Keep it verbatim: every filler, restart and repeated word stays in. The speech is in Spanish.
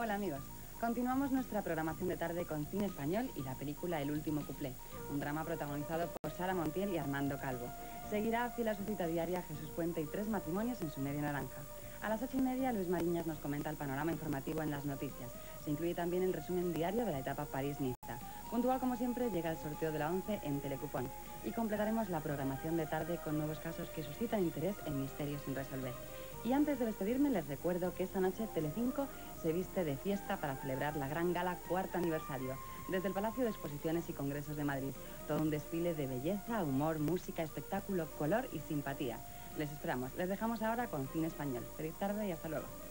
Hola amigos, continuamos nuestra programación de tarde con cine español y la película El último cuplé, un drama protagonizado por Sara Montiel y Armando Calvo. Seguirá fiel a su cita diaria Jesús Puente y tres matrimonios en su media naranja. A las ocho y media Luis Mariñas nos comenta el panorama informativo en las noticias. Se incluye también el resumen diario de la etapa París-Niza. Puntual como siempre llega el sorteo de la once en Telecupón y completaremos la programación de tarde con nuevos casos que suscitan interés en misterios sin resolver. Y antes de despedirme les recuerdo que esta noche Telecinco se viste de fiesta para celebrar la gran gala cuarto aniversario desde el Palacio de Exposiciones y Congresos de Madrid. Todo un desfile de belleza, humor, música, espectáculo, color y simpatía. Les esperamos. Les dejamos ahora con Cine Español. Feliz tarde y hasta luego.